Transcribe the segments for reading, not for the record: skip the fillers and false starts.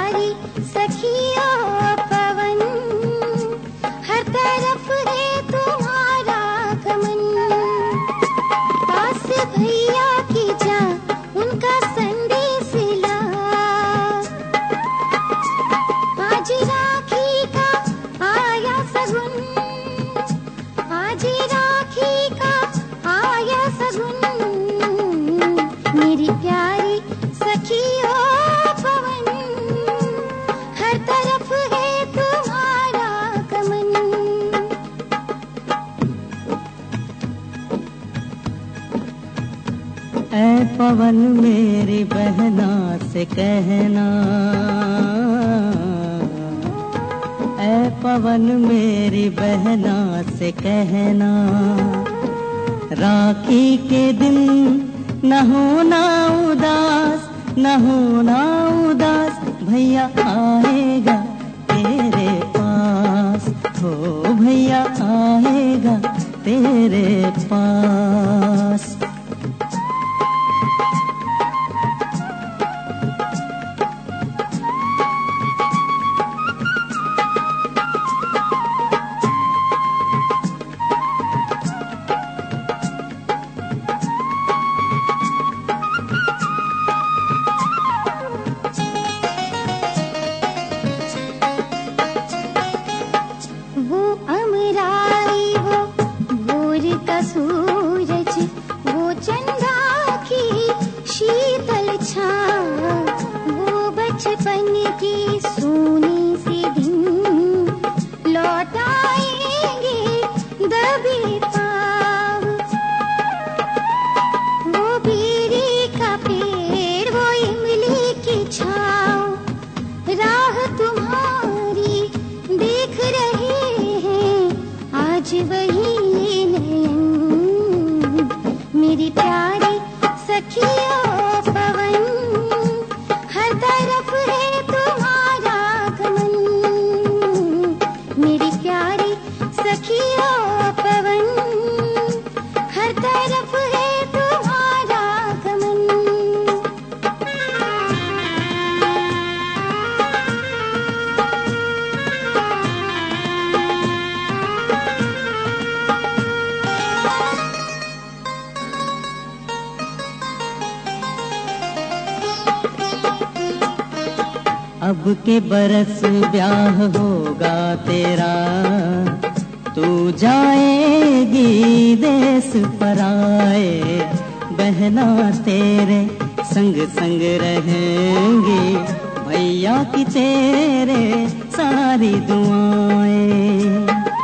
प्यारी सखिया पवन, हर तरफ है तुम्हारा गमन। पास भैया की जा उनका संदेश ला, आज राखी का आया सगुन, आज राखी का आया सगुन। मेरी प्यारी सखियो पवन, हर तरफ है तुम्हारा गमन। ऐ पवन मेरी बहना से कहना, ऐ पवन मेरी बहना से कहना, राखी के दिन न होना उदास, न होना उदास, भैया आएगा तेरे पास, हो भैया आएगा तेरे पास। वो अमराई वो भोर का सूरज, वो चंदा की शीतल छाँव, वो बचपन की सोनी सी दिन लौट आएंगे दबे पाँव। वो बीड़ी का पेड़, वो इमली की छाँव, राह तुम्हारी देख रहे हैं आज वही नयन। मेरी प्यारी सखियो पवन, हर तरफ है तुम्हारा गमन। मेरी प्यारी सखियो पवन, हर तरफ है तुम्हारा गमन। अब के बरस ब्याह होगा तेरा, तू जाएगी देश पराए, बहना तेरे संग संग रहेंगी, भैया की तेरे सारी दुआएं।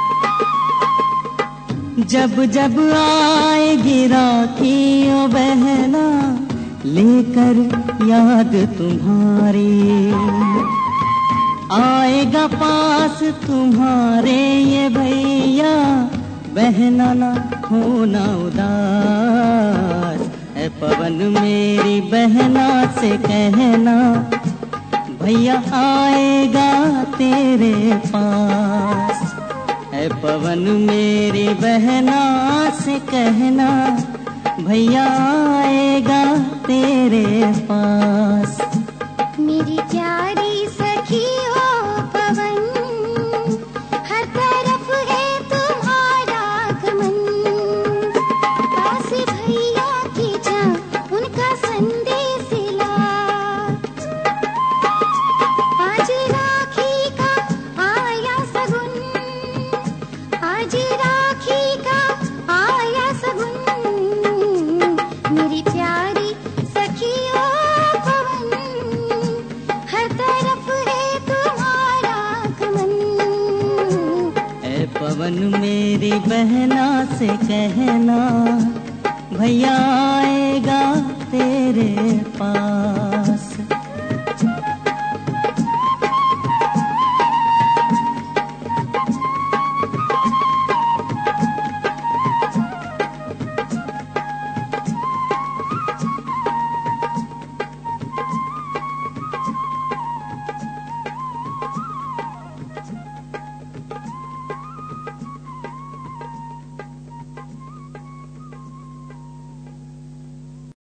जब जब आएगी राखी ओ बहना, लेकर याद तुम्हारी, आएगा पास तुम्हारे ये भैया, बहना ना होना उदास। ऐ पवन मेरी बहना से कहना, भैया आएगा तेरे पास। ऐ पवन मेरी बहना से कहना, भैया आएगा तेरे पास। मेरी प्यारी सखी हो पवन, हर तरफ है तुम्हारा गमन। पास भैया की जा उनका संदेश ला, आज राखी का आया सगुन, आज राखी का आया सगुन। मेरी प्यारी सखियो पवन, हर तरफ है तुम्हारा गमन। ऐ पवन मेरी बहना से कहना, भैया आएगा तेरे पास।